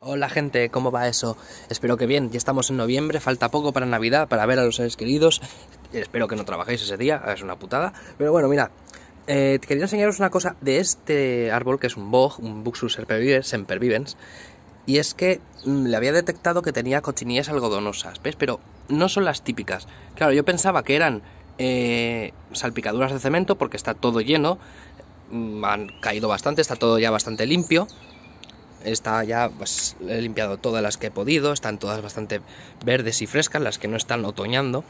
Hola gente, ¿cómo va eso? Espero que bien, ya estamos en noviembre, falta poco para Navidad, para ver a los seres queridos. Espero que no trabajéis ese día, es una putada. Pero bueno, mira, quería enseñaros una cosa de este árbol, que es un boj, un Buxus sempervivens. Y es que le había detectado que tenía cochinillas algodonosas, ¿ves? Pero no son las típicas. Claro, yo pensaba que eran salpicaduras de cemento, porque está todo lleno, han caído bastante, está todo ya bastante limpio. Está ya, pues he limpiado todas las que he podido, están todas bastante verdes y frescas, las que no están otoñando.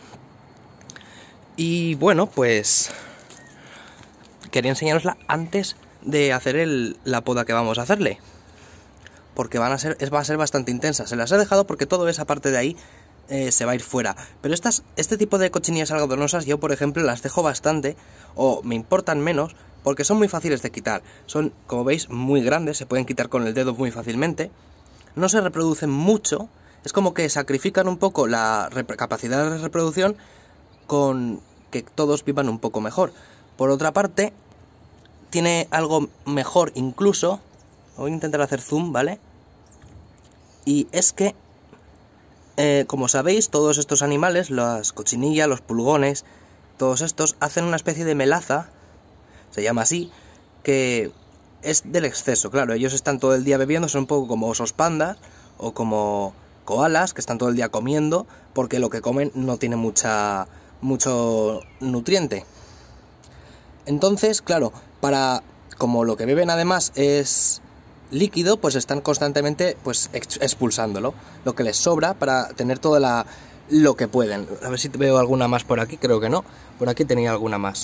Y bueno, pues quería enseñarosla antes de hacer la poda que vamos a hacerle, porque va a ser bastante intensa. Se las he dejado porque toda esa parte de ahí se va a ir fuera. Pero este tipo de cochinillas algodonosas yo, por ejemplo, las dejo bastante, o me importan menos, porque son muy fáciles de quitar. Son, como veis, muy grandes, se pueden quitar con el dedo muy fácilmente. No se reproducen mucho, es como que sacrifican un poco la capacidad de reproducción con que todos vivan un poco mejor. Por otra parte, tiene algo mejor incluso, voy a intentar hacer zoom, ¿vale? Y es que, como sabéis, todos estos animales, las cochinillas, los pulgones, todos estos hacen una especie de melaza, se llama así, que es del exceso. Claro, ellos están todo el día bebiendo, son un poco como osos pandas o como koalas, que están todo el día comiendo, porque lo que comen no tiene mucho nutriente. Entonces, claro, como lo que beben además es líquido, pues están constantemente expulsándolo, lo que les sobra para tener toda lo que pueden. A ver si veo alguna más por aquí, creo que no. Por aquí tenía alguna más,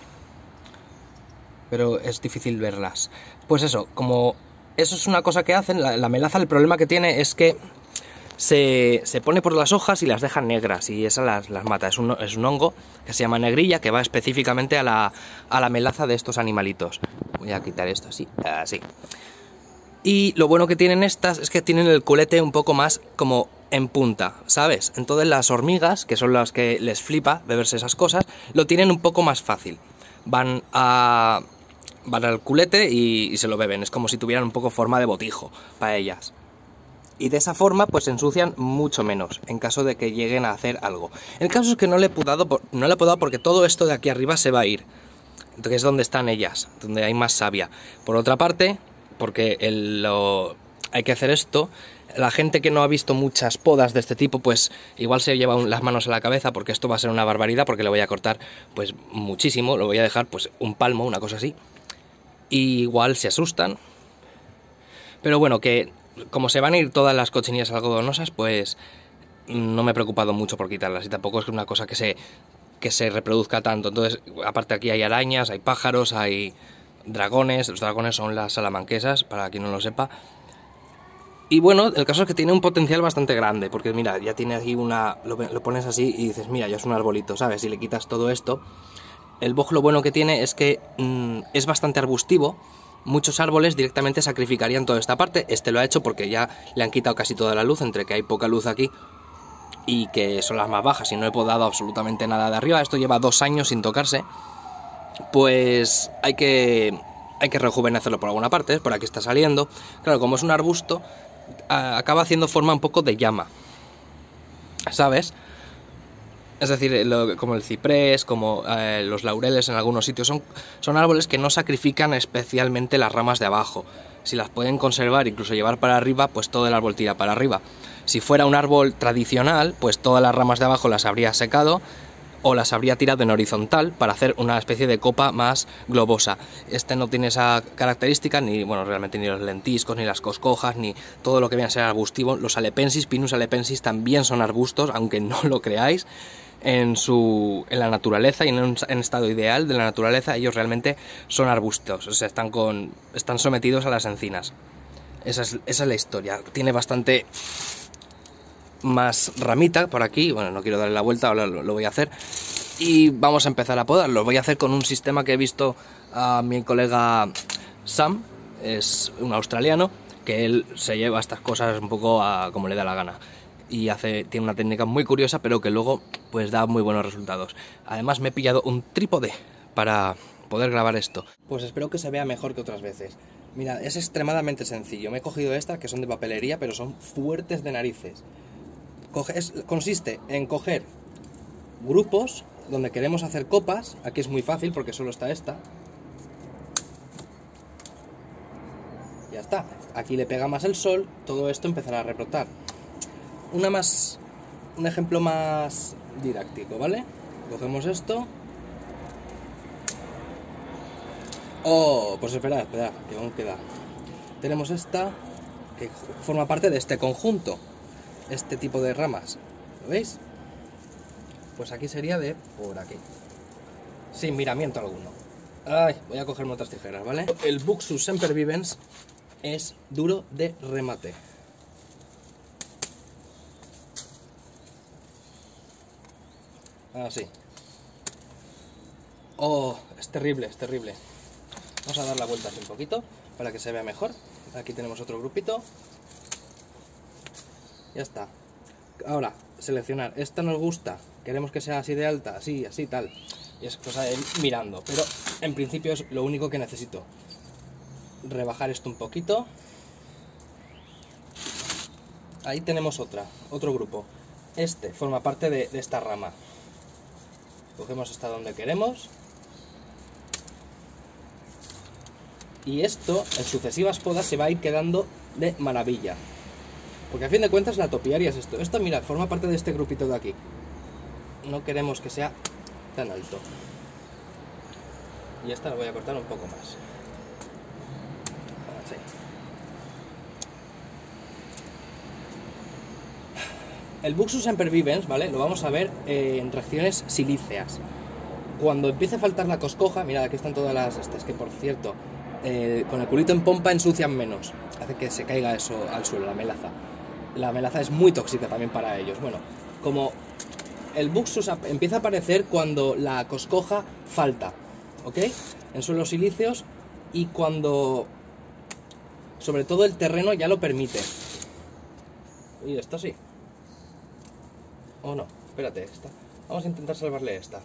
pero es difícil verlas. Pues eso, como eso es una cosa que hacen, la melaza, el problema que tiene es que se pone por las hojas y las deja negras, y esas las mata. Es un hongo que se llama negrilla, que va específicamente a la melaza de estos animalitos. Voy a quitar esto así. Y lo bueno que tienen estas es que tienen el culete un poco más como en punta, ¿sabes? Entonces las hormigas, que son las que les flipa beberse esas cosas, lo tienen un poco más fácil. Van al culete y se lo beben. Es como si tuvieran un poco forma de botijo para ellas. Y de esa forma pues se ensucian mucho menos en caso de que lleguen a hacer algo. El caso es que no le he podado porque todo esto de aquí arriba se va a ir, que es donde están ellas, donde hay más savia. Por otra parte, porque hay que hacer esto, la gente que no ha visto muchas podas de este tipo, pues igual se lleva las manos a la cabeza, porque esto va a ser una barbaridad, porque le voy a cortar pues muchísimo, lo voy a dejar pues un palmo, una cosa así, y igual se asustan. Pero bueno, que como se van a ir todas las cochinillas algodonosas, pues no me he preocupado mucho por quitarlas, y tampoco es una cosa que se reproduzca tanto. Entonces, aparte aquí hay arañas, hay pájaros, hay dragones. Los dragones son las salamanquesas, para quien no lo sepa. Y bueno, el caso es que tiene un potencial bastante grande, porque mira, ya tiene aquí lo pones así y dices, mira, ya es un arbolito, ¿sabes? Si le quitas todo esto, el boj lo bueno que tiene es que es bastante arbustivo. Muchos árboles directamente sacrificarían toda esta parte. Este lo ha hecho porque ya le han quitado casi toda la luz, entre que hay poca luz aquí y que son las más bajas, y no he podado absolutamente nada de arriba. Esto lleva 2 años sin tocarse. Pues hay que rejuvenecerlo por alguna parte. Por aquí está saliendo. Claro, como es un arbusto, acaba haciendo forma un poco de llama, ¿sabes? Es decir, como el ciprés, como los laureles en algunos sitios, son árboles que no sacrifican especialmente las ramas de abajo. Si las pueden conservar, incluso llevar para arriba, pues todo el árbol tira para arriba. Si fuera un árbol tradicional, pues todas las ramas de abajo las habría secado o las habría tirado en horizontal para hacer una especie de copa más globosa. Este no tiene esa característica, realmente ni los lentiscos, ni las coscojas, ni todo lo que viene a ser arbustivo. Los alepensis, Pinus alepensis, también son arbustos, aunque no lo creáis. En la naturaleza y en un estado ideal de la naturaleza, ellos realmente son arbustos, o sea, están sometidos a las encinas. Esa es la historia. Tiene bastante más ramita por aquí. Bueno, no quiero darle la vuelta, ahora lo voy a hacer. Y vamos a empezar a podar. Lo voy a hacer con un sistema que he visto a mi colega Sam, es un australiano, que él se lleva estas cosas un poco a como le da la gana. Y tiene una técnica muy curiosa, pero que luego pues da muy buenos resultados. Además me he pillado un trípode para poder grabar esto. Pues espero que se vea mejor que otras veces. Mirad, es extremadamente sencillo. Me he cogido estas que son de papelería, pero son fuertes de narices. Consiste en coger grupos donde queremos hacer copas. Aquí es muy fácil porque solo está esta. Ya está. Aquí le pega más el sol, todo esto empezará a rebrotar. Un ejemplo más didáctico, ¿vale? Cogemos esto. Oh, pues esperad, que aún queda. Tenemos esta, que forma parte de este conjunto. Este tipo de ramas. ¿Lo veis? Pues aquí sería de por aquí. Sin miramiento alguno. Ay, voy a cogerme otras tijeras, ¿vale? El Buxus sempervivens es duro de remate. Así. Oh, es terrible, es terrible. Vamos a dar la vuelta así un poquito para que se vea mejor. Aquí tenemos otro grupito. Ya está. Ahora, seleccionar. Esta nos gusta. Queremos que sea así de alta, así, así, tal. Y es cosa de ir mirando. Pero en principio es lo único que necesito. Rebajar esto un poquito. Ahí tenemos otro grupo. Este forma parte de esta rama. Cogemos hasta donde queremos. Y esto, en sucesivas podas, se va a ir quedando de maravilla. Porque a fin de cuentas la topiaria es esto. Esto, mirad, forma parte de este grupito de aquí. No queremos que sea tan alto. Y esta la voy a cortar un poco más. Así. El Buxus sempervivens, ¿vale? Lo vamos a ver en reacciones silíceas. Cuando empiece a faltar la coscoja, mirad, aquí están todas las estas, que por cierto, con el culito en pompa ensucian menos. Hace que se caiga eso al suelo, la melaza. La melaza es muy tóxica también para ellos. Bueno, como el Buxus empieza a aparecer cuando la coscoja falta, ¿ok? En suelos silíceos y cuando, sobre todo, el terreno ya lo permite. Y esto sí. Oh no, espérate, esta. Vamos a intentar salvarle esta.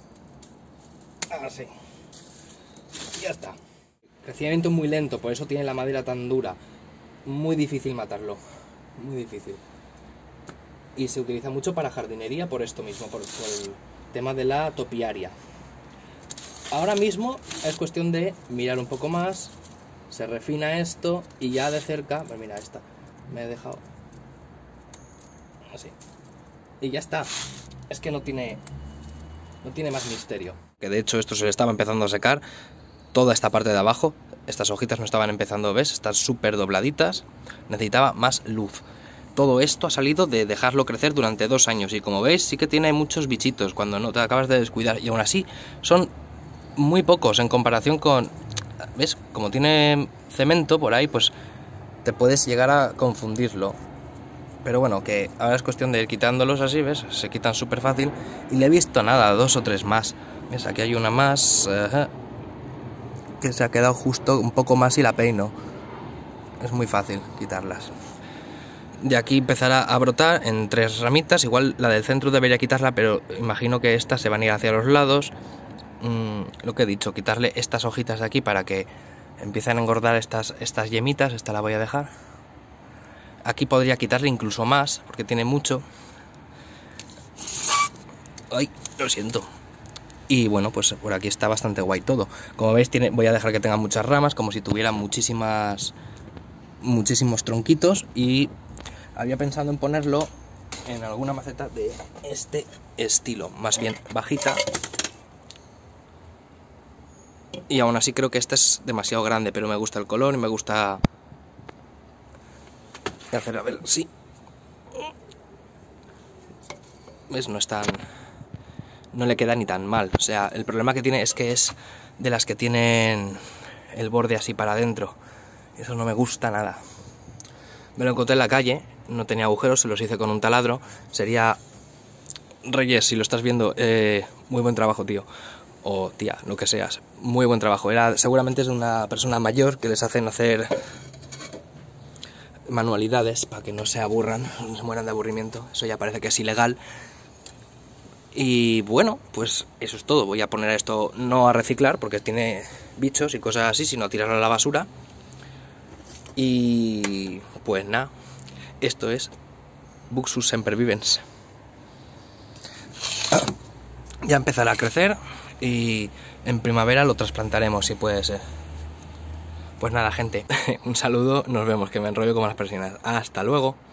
Así. Ya está. Crecimiento muy lento, por eso tiene la madera tan dura. Muy difícil matarlo. Muy difícil. Y se utiliza mucho para jardinería por esto mismo, por el tema de la topiaria. Ahora mismo es cuestión de mirar un poco más. Se refina esto y ya de cerca... Pues mira, esta me he dejado... Así. Y ya está. Es que no tiene más misterio. Que de hecho esto se le estaba empezando a secar. Toda esta parte de abajo, estas hojitas no estaban empezando, ¿ves? Están súper dobladitas. Necesitaba más luz. Todo esto ha salido de dejarlo crecer durante 2 años. Y como veis, sí que tiene muchos bichitos cuando no te acabas de descuidar. Y aún así, son muy pocos en comparación con... ¿Ves? Como tiene cemento por ahí, pues te puedes llegar a confundirlo. Pero bueno, que ahora es cuestión de ir quitándolos así, ¿ves? Se quitan súper fácil. Y le he visto nada, 2 o 3 más. ¿Ves? Aquí hay una más... que se ha quedado justo un poco más y la peino. Es muy fácil quitarlas. De aquí empezará a brotar en 3 ramitas. Igual la del centro debería quitarla, pero imagino que estas se van a ir hacia los lados. Lo que he dicho, quitarle estas hojitas de aquí para que empiecen a engordar estas yemitas. Esta la voy a dejar. Aquí podría quitarle incluso más, porque tiene mucho. Ay, lo siento. Y bueno, pues por aquí está bastante guay todo. Como veis, voy a dejar que tenga muchas ramas, como si tuviera muchísimos tronquitos. Y había pensado en ponerlo en alguna maceta de este estilo, más bien bajita. Y aún así creo que este es demasiado grande, pero me gusta el color y me gusta... hacer, a ver, sí. ¿Ves? No es tan... no le queda ni tan mal. O sea, el problema que tiene es que es de las que tienen el borde así para adentro. Eso no me gusta nada. Me lo encontré en la calle, no tenía agujeros, se los hice con un taladro. Sería... Reyes, si lo estás viendo, muy buen trabajo, tío. O tía, lo que seas. Muy buen trabajo. Seguramente es de una persona mayor que les hacen hacer manualidades para que no se aburran, no se mueran de aburrimiento. Eso ya parece que es ilegal. Y bueno, pues eso es todo. Voy a poner esto no a reciclar porque tiene bichos y cosas así, sino a tirarlo a la basura. Y pues nada, esto es Buxus sempervivens. Ya empezará a crecer y en primavera lo trasplantaremos si puede ser. Pues nada, gente, un saludo, nos vemos, que me enrollo como las persianas. Hasta luego.